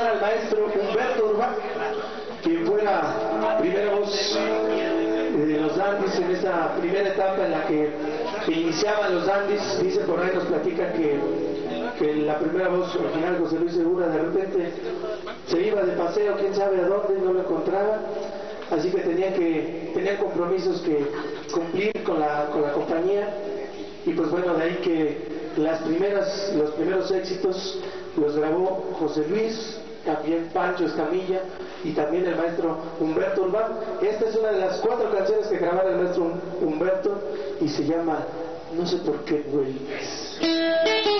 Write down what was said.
grabar al maestro Humberto Urbán, quien fuera primera voz de los Dandies en esa primera etapa en la que iniciaban los Dandies. Dice por ahí, nos platican que la primera voz original, José Luis Segura, de repente se iba de paseo, quién sabe a dónde, y no lo encontraba, así que tenían compromisos que cumplir con la compañía, y pues bueno, de ahí que los primeros éxitos los grabó José Luis, también Pancho Escamilla y también el maestro Humberto Urbán. Esta es una de las 4 canciones que grabara el maestro Humberto y se llama No sé por qué vuelves.